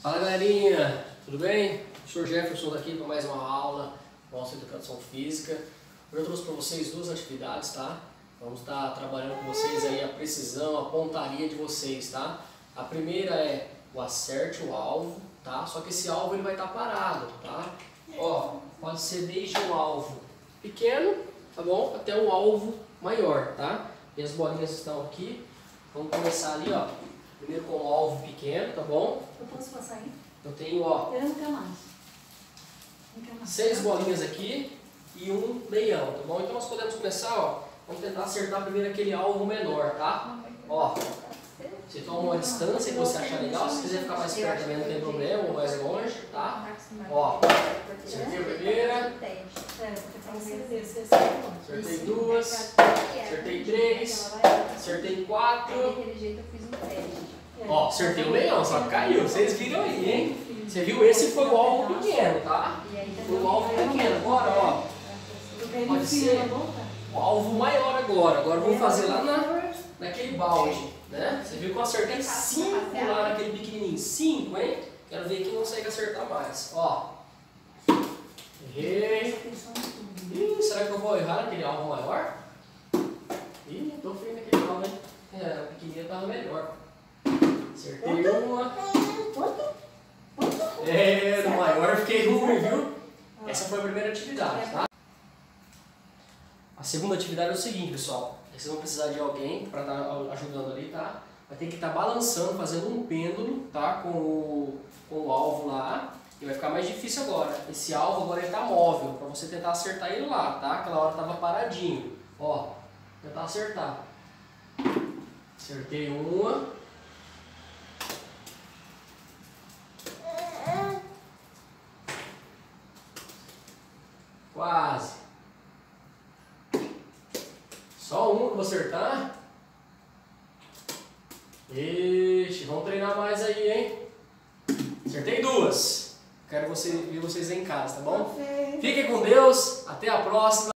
Fala galerinha, tudo bem? O Sr. Jefferson daqui para mais uma aula nossa de Educação Física. Hoje eu trouxe para vocês duas atividades, tá? Vamos estar trabalhando com vocês aí a precisão, a pontaria de vocês, tá? A primeira é o acerte o alvo, tá? Só que esse alvo ele vai estar parado, tá? Ó, pode ser desde um alvo pequeno, tá bom? Até um alvo maior, tá? E as bolinhas estão aqui. Vamos começar ali, ó. Primeiro com o alvo pequeno, tá bom? Eu posso passar aí? Eu tenho, ó, Eu não quero mais. Não quero mais. 6 bolinhas aqui e um leão, tá bom? Então nós podemos começar, ó, vamos tentar acertar primeiro aquele alvo menor, tá? Ó, você toma uma distância que você achar legal, se quiser ficar mais perto também não tem problema, ou mais longe, tá? Ó, acertei a primeira, É, porque pra você descer, você acertei duas, acertei três, acertei quatro. Daquele jeito eu fiz um teste. Ó, acertei o leão, só que caiu, vocês viram aí, hein? Você viu? Esse foi o alvo pequeno, tá? Foi o alvo pequeno. Agora, ó, pode ser o alvo maior agora. Agora vamos fazer lá naquele balde, né? Você viu que eu acertei 5 lá naquele pequenininho. 5, hein? Quero ver quem consegue acertar mais. Ó, errei. Ih, será que eu vou errar naquele alvo maior? Ih, tô feio naquele alvo, hein? É, o pequenininho tava melhor. Acertei uma. É, no maior eu fiquei ruim, viu? Essa foi a primeira atividade, tá? A segunda atividade é o seguinte, pessoal. Vocês vão precisar de alguém para estar ajudando ali, tá? Vai ter que estar balançando, fazendo um pêndulo, tá? Com o alvo lá. E vai ficar mais difícil agora. Esse alvo agora ele tá móvel, para você tentar acertar ele lá, tá? Aquela hora tava paradinho. Ó, tentar acertar. Acertei uma. Quase. Só um que eu vou acertar. Ixi, vamos treinar mais aí, hein? Acertei duas. Quero ver vocês em casa, tá bom? Fiquem com Deus. Até a próxima.